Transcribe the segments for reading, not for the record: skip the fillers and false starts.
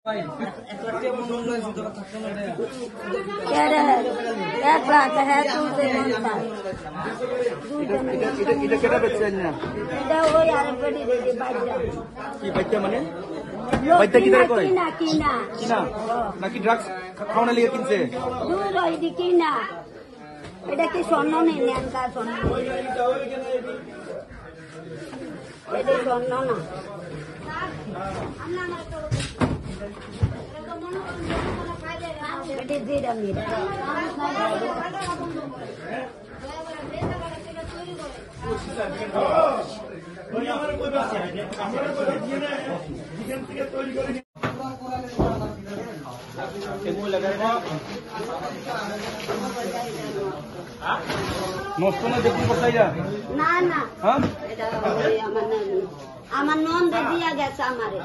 মানে নাকি ড্রাগস খাওয়ানো লিগে কিনছে কিনা এটা কি স্বর্ণ নেই স্বর্ণ এটা স্বর্ণ না এটা জিরা মিরা নষ্ট না দেখুন কোথায় যা না না হ্যাঁ আমার নন্দ দিয়া গেছে আমারে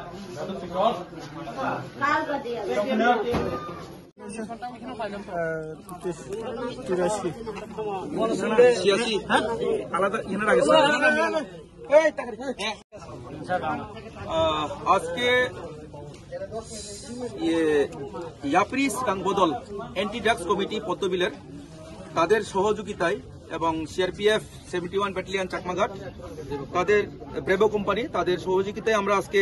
কালকে দিয়া গেছে আলাদা আজকে ইয়াপ্রি বদল অ্যান্টি ড্রাগস কমিটি পদ্মবিলের তাদের সহযোগিতায় এবং সিআরপিএফ 71 ব্যাটালিয়ন চাকমাঘাট তাদের ব্রেভো কোম্পানি তাদের সহযোগিতায় আমরা আজকে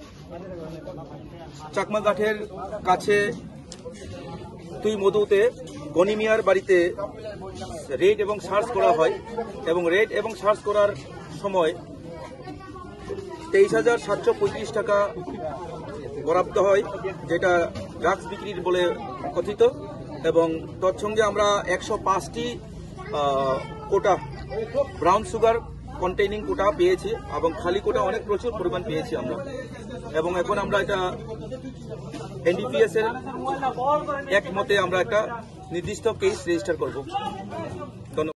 চাকমাঘাটের কাছে তুই মধুতে গনিমিয়ার বাড়িতে রেড এবং সার্চ করা হয় এবং রেড এবং সার্চ করার সময় 23,735 টাকা বরাদ্দ হয়, যেটা ড্রাগস বিক্রির বলে কথিত, এবং তৎসঙ্গে আমরা 105টি কোটা ব্রাউন সুগার কন্টেইনিং কোটা পেয়েছি এবং খালি কোটা অনেক প্রচুর পরিমাণ পেয়েছি আমরা, এবং এখন আমরা এটা এনডিপিএস এর এক মতে আমরা একটা নির্দিষ্ট কেস রেজিস্টার করব।